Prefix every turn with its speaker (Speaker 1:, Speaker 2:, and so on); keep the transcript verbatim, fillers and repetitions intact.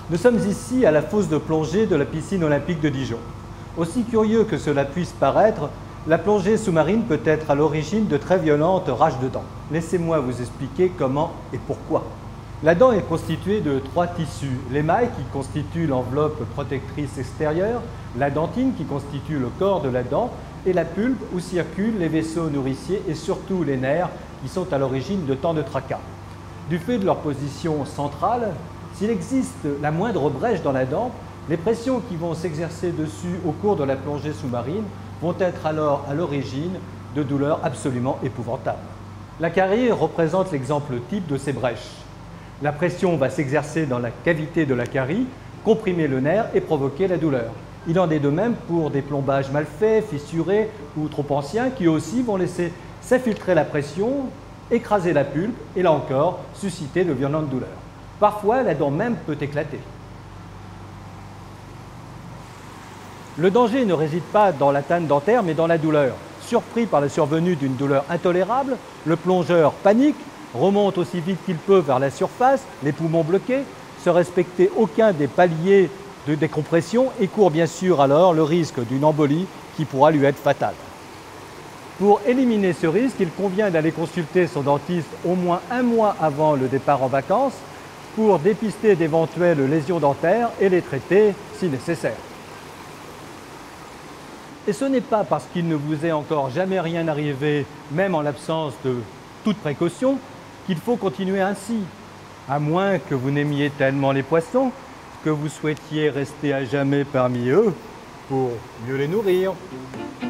Speaker 1: Nous sommes ici à la fosse de plongée de la piscine olympique de Dijon. Aussi curieux que cela puisse paraître, la plongée sous-marine peut être à l'origine de très violentes rages de dents. Laissez-moi vous expliquer comment et pourquoi. La dent est constituée de trois tissus. L'émail qui constitue l'enveloppe protectrice extérieure, la dentine qui constitue le corps de la dent et la pulpe où circulent les vaisseaux nourriciers et surtout les nerfs qui sont à l'origine de tant de tracas. Du fait de leur position centrale, s'il existe la moindre brèche dans la dent, les pressions qui vont s'exercer dessus au cours de la plongée sous-marine vont être alors à l'origine de douleurs absolument épouvantables. La carie représente l'exemple type de ces brèches. La pression va s'exercer dans la cavité de la carie, comprimer le nerf et provoquer la douleur. Il en est de même pour des plombages mal faits, fissurés ou trop anciens qui aussi vont laisser s'infiltrer la pression, écraser la pulpe et là encore susciter de violentes douleurs. Parfois, la dent même peut éclater. Le danger ne réside pas dans l'atteinte dentaire, mais dans la douleur. Surpris par la survenue d'une douleur intolérable, le plongeur panique, remonte aussi vite qu'il peut vers la surface, les poumons bloqués, sans respecter aucun des paliers de décompression et court bien sûr alors le risque d'une embolie qui pourra lui être fatale. Pour éliminer ce risque, il convient d'aller consulter son dentiste au moins un mois avant le départ en vacances pour dépister d'éventuelles lésions dentaires et les traiter si nécessaire. Et ce n'est pas parce qu'il ne vous est encore jamais rien arrivé, même en l'absence de toute précaution, qu'il faut continuer ainsi, à moins que vous n'aimiez tellement les poissons que vous souhaitiez rester à jamais parmi eux pour mieux les nourrir.